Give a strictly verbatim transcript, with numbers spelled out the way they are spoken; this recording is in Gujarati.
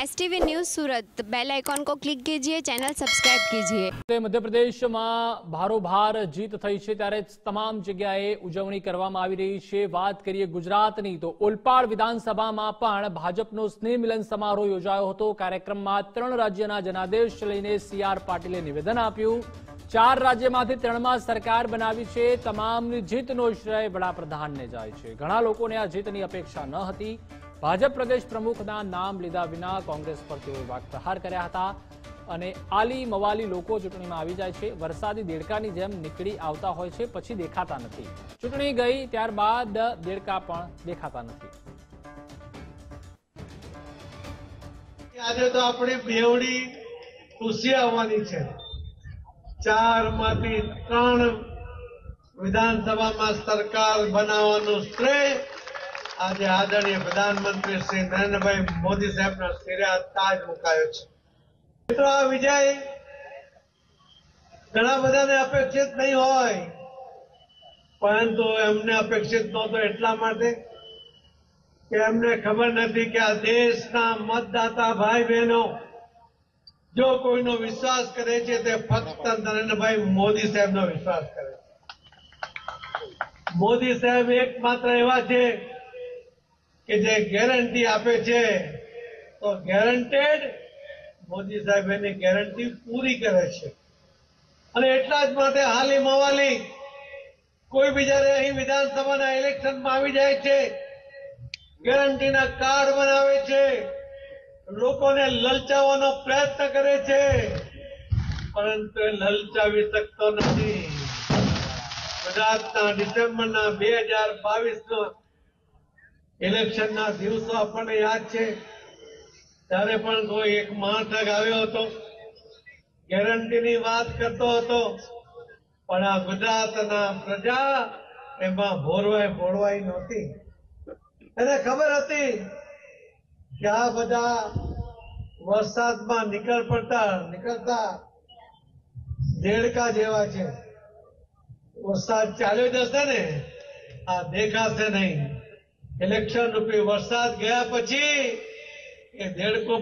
STV news Surat bell icon को क्लिक कीजिए, चैनल सब्सक्राइब कीजिए। मध्य प्रदेश में भारोभार जीत थई छे त्यारे तमाम जग्याए उजवणी करवामां आवी रही छे। बात करिए गुजरातनी तो ओलपाड विधानसभामां पण भाजपनो स्नेह मिलन समारोह योजायो हतो। कार्यक्रममां त्रण राज्यना जनादेश लईने सी आर पाटीले निवेदन आप्युं। चार राज्यमांथी त्रणमां सरकार बनावी छे। तमामनी जीतनो श्रेय वडाप्रधानने जाय छे। घणा लोकोने आ जीतनी अपेक्षा न हती। भाजप प्रदेश प्रमुखना नाम लीधा विना कोंग्रेस पर तेओए वाकप्रहार कर्या हता અને આલી મવાલી લોકો ચૂંટણીમાં આવી જાય છે। વરસાદી દેડકાની જેમ નીકળી આવતા હોય છે, પછી દેખાતા નથી। ચૂંટણી ગઈ ત્યારબાદ દેડકા પણ દેખાતા નથી। આજે તો આપણી બેવડી ખુશી આવવાની છે। ચાર માંથી ત્રણ વિધાનસભામાં સરકાર બનાવવાનું શ્રેય આજે આદરણીય પ્રધાનમંત્રી શ્રી નરેન્દ્રભાઈ મોદી સાહેબના શિરે તાજ મુકાયો છે। મિત્રો, આ વિજય ઘણા બધાને અપેક્ષિત નહીં હોય, પરંતુ એમને અપેક્ષિત નહોતો એટલા માટે કે એમને ખબર નથી કે આ દેશના મતદાતા ભાઈ બહેનો જો કોઈનો વિશ્વાસ કરે છે તે ફક્ત નરેન્દ્રભાઈ મોદી સાહેબનો વિશ્વાસ કરે છે। મોદી સાહેબ એકમાત્ર એવા છે કે જે ગેરંટી આપે છે તો ગેરંટેડ મોદી સાહેબ એની ગેરંટી પૂરી કરે છે। અને એટલા જ માટે હાલી મવાલી કોઈ બી જયારે અહીં વિધાનસભાના ઇલેક્શનમાં આવી જાય છે, ગેરંટીના કાર્ડ બનાવે છે, લોકોને લલચાવવાનો પ્રયત્ન કરે છે, પરંતુ એ લલચાવી શકતો નથી। ગુજરાતના ડિસેમ્બરના બે હજાર બાવીસનો ઇલેક્શનના દિવસો આપણને યાદ છે। ત્યારે પણ કોઈ એક મહાઠગ આવ્યો હતો, ગેરંટીની વાત કરતો હતો, પણ આ ગુજરાતના પ્રજા એમાં ભોરવાઈ ભોળવાઈ નહોતી। એને ખબર હતી કે આ બધા વરસાદમાં નીકળ પડતા નીકળતા દેડકા જેવા છે। વરસાદ ચાલ્યો જશે ને, આ દેખાશે નહીં। ઇલેક્શન રૂપી વરસાદ ગયા પછી એ દેડકો